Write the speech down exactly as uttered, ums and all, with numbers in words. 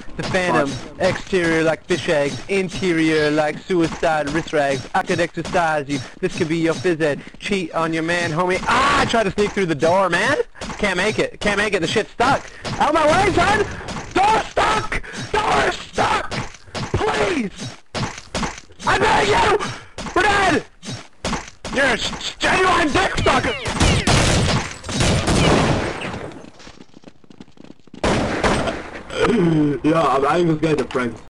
The Phantom, exterior like fish eggs, interior like suicide wrist rags. I could exercise you, this could be your phys ed. Cheat on your man, homie. Ah, I tried to sneak through the door, man. Can't make it, can't make it, the shit's stuck. Out of my way, son! Door stuck! Door stuck! Please! I beg you! We're dead! You're a genuine dick sucker! Ja, aber eigentlich ist Geld der Prank.